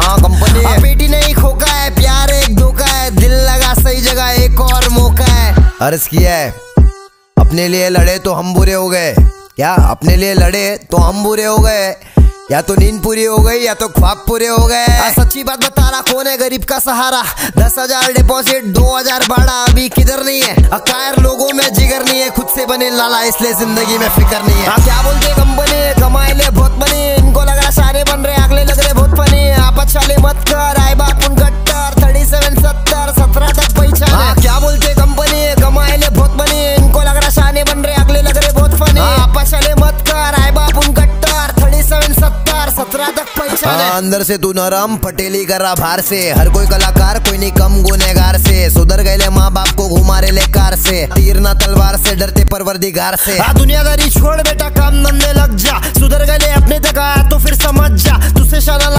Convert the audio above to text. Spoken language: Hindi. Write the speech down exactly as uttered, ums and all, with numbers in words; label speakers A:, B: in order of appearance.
A: हाँ कंपनी है।
B: बेटी नहीं खोका है, प्यार एक धोखा है, दिल लगा सही जगह एक और मौका है।
A: अर्ज किया है अपने लिए लड़े तो हम बुरे हो गए, क्या अपने लिए लड़े तो हम बुरे हो गए, या तो नींद पूरी हो गई या तो ख्वाब पूरे हो गए।
B: सच्ची बात बता रहा, कौन है गरीब का सहारा? दस हजार डिपॉजिट दो हजार भाड़ा, अभी किधर नहीं है। अकायर लोगों में जिगर नहीं है, खुद से बने लाला इसलिए जिंदगी में फिक्र नहीं है। क्या बोलते कंपनी कमाए ले बहुत बनी, इनको लग रहा सारे बन रहे, अगले लग रहे बहुत फनी। आप अच्छाले मत कर, आए बाप उन गट्टर थर्टी सेवन सत्तर सत्रह तक पहचान। क्या बोलते कंपनी कमाए ले बहुत बनी, इनको लग रहा शाने बन रहे, अगले लग रहे बहुत फनी। आप अच्छाले मत कर, आए बाप उन गट्टर थर्टी सेवन सत्तर सत्रह तक पहचान।
A: अंदर से तू नरम पटेली कर रहा बाहर से, हर कोई कलाकार कोई नहीं कम गुनेगार से। सुधर गए माँ बाप को घुमा रहे ले कार से, तीर ना तलवार से डरते परवरदिगार से।
B: दुनियादारी छोड़ बेटा काम धंधे लग जा, सुधर गए अपने तक आया तो फिर समझ जा, तुझसे शाना